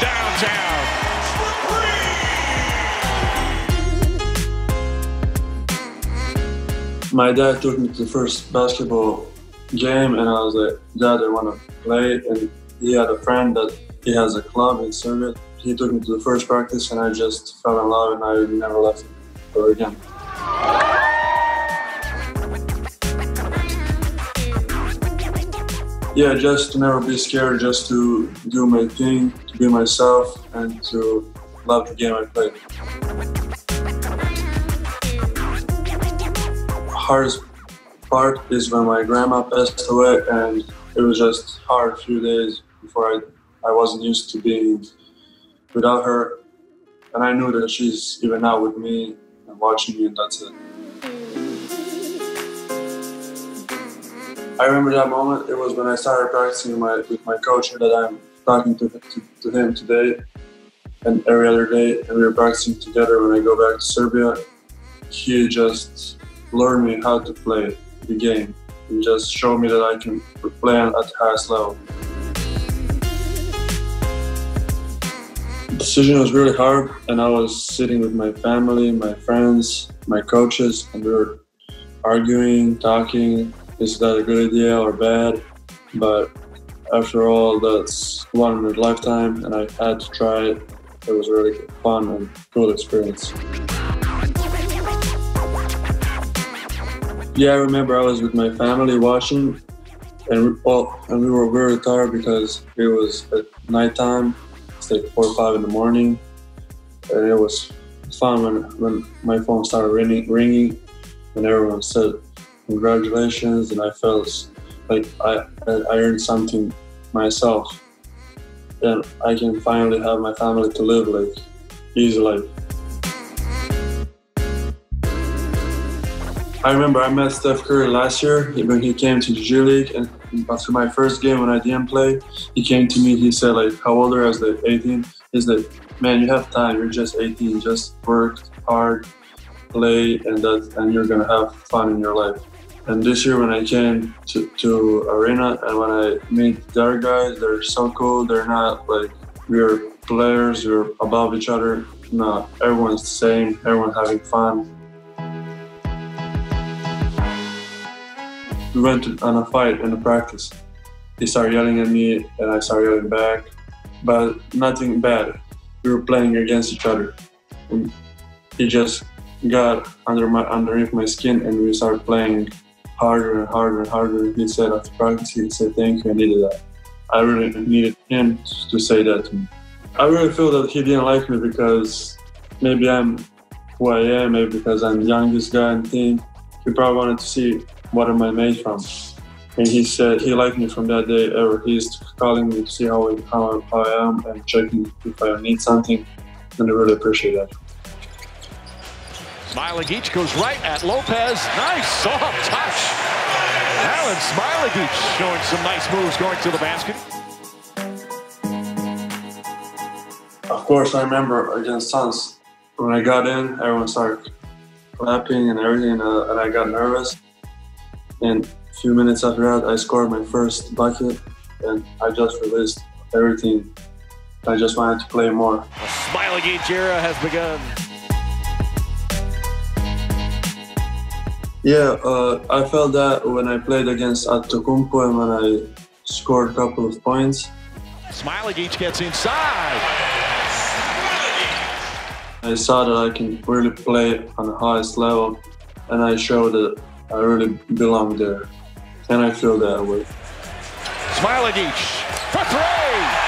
downtown. My dad took me to the first basketball game, and I was like, Dad, I want to play. And he had a friend that he has a club in Serbia. He took me to the first practice, and I just fell in love, and I never left him again. Yeah, just to never be scared, just to do my thing, to be myself, and to love the game I played. Hardest part is when my grandma passed away, and it was just hard a few days before I wasn't used to being without her. And I knew that she's even now with me and watching me, and that's it. I remember that moment. It was when I started practicing with my coach that I'm talking to him today and every other day, and we were practicing together when I go back to Serbia. He just learned me how to play the game and just showed me that I can play at the highest level. The decision was really hard, and I was sitting with my family, my friends, my coaches, and we were arguing, talking. Is that a good idea or bad? But after all, that's one in a lifetime, and I had to try it. It was really fun and cool experience. Yeah, I remember I was with my family watching, and we were very tired because it was at nighttime. It's like 4 or 5 in the morning, and it was fun when my phone started ringing, and everyone said congratulations, and I felt like I earned something myself, and I can finally have my family to live like easy life. I remember I met Steph Curry last year when he came to the G League, and after my first game when I didn't play, he came to me. He said, like, how old are you? I was like 18. He's like, man, you have time. You're just 18. Just work hard, play, and you're gonna have fun in your life. And this year when I came to Arena and when I meet the other guys, they're so cool. They're not like we're players, we're above each other. No, everyone's the same. Everyone having fun. We went on a fight in a practice. He started yelling at me and I started yelling back, but nothing bad. We were playing against each other. And he just got underneath my skin, and we started playing harder and harder and harder. He said after practice, he said, thank you, I needed that. I really needed him to say that to me. I really feel that he didn't like me because maybe I'm who I am, maybe because I'm the youngest guy in the team. He probably wanted to see what am I made from. And he said he liked me from that day ever. He's calling me to see how I am and checking if I need something, and I really appreciate that. Smailagić goes right at Lopez. Nice soft touch. Alen Smailagić showing some nice moves going to the basket. Of course, I remember against Suns, when I got in, everyone started clapping and everything, and I got nervous. And a few minutes after that, I scored my first bucket, and I just released everything. I just wanted to play more. The Smailagić era has begun. Yeah, I felt that when I played against Antetokounmpo and when I scored a couple of points. Smailagić gets inside. I saw that I can really play on the highest level, and I showed that I really belong there, and I feel that way. Smailagić for three.